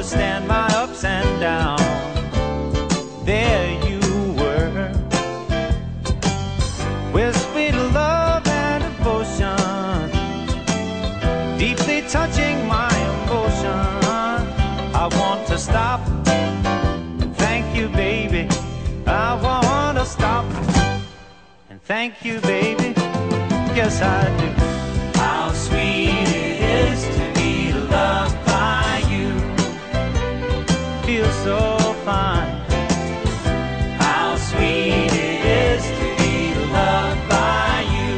understand my ups and downs. There you were, with sweet love and devotion, deeply touching my emotion. I want to stop and thank you, baby. I want to stop and thank you, baby. Yes, I do. How sweet it is to be loved by you. Feels so fine. How sweet it is to be loved by you.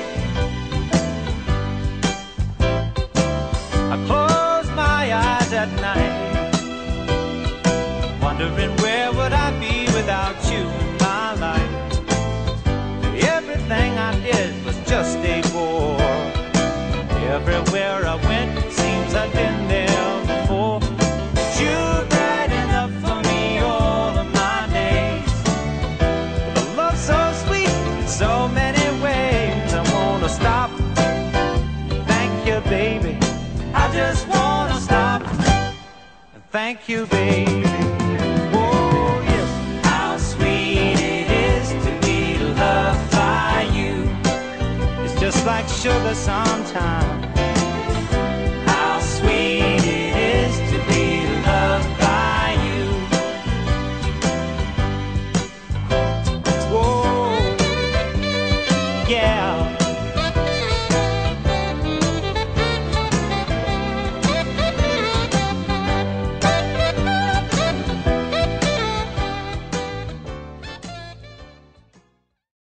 I close my eyes at night, wondering where would I be without you in my life. Everything I did was just a bore. Everywhere I went, it seems I've been there before. You're bright enough for me all of my days, with a love so sweet in so many ways. I wanna stop, thank you, baby. I just wanna stop, thank you, baby. Oh, yes. How sweet it is to be loved by you. It's just like sugar sometimes.